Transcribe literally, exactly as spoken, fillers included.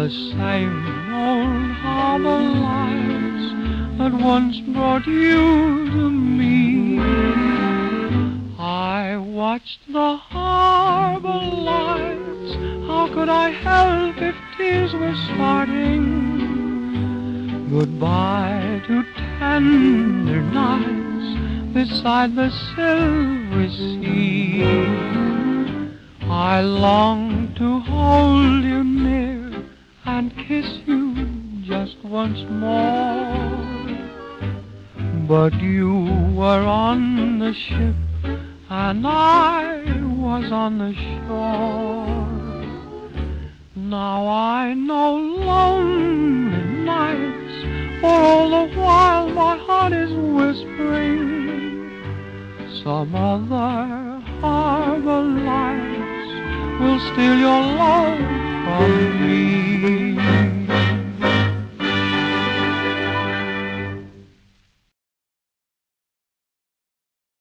the same old harbor lights that once brought you to me. I watched the harbor lights, how could I help if tears were starting? Goodbye to tender nights beside the silvery sea. I long to hold you near and kiss you just once more. But you were on the ship and I was on the shore. Now I know lonely nights, for all the while my heart is whispering, some other harbor lights will steal your love from me.